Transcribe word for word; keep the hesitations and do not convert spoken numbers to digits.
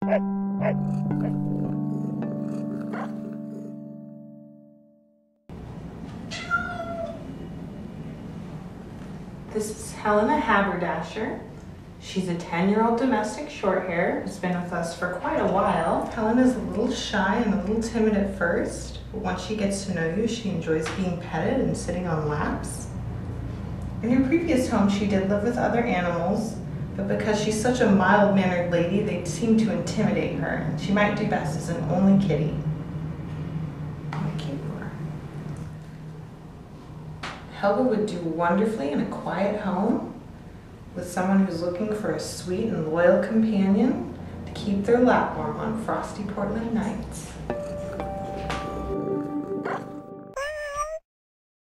This is Helena Haberdasher. She's a ten-year-old domestic shorthair who's been with us for quite a while. Helena's a little shy and a little timid at first, but once she gets to know you, she enjoys being petted and sitting on laps. In her previous home, she did live with other animals, but because she's such a mild-mannered lady, they seem to intimidate her. She might do best as an only kitty. How cute you are. Helga would do wonderfully in a quiet home with someone who's looking for a sweet and loyal companion to keep their lap warm on frosty Portland nights.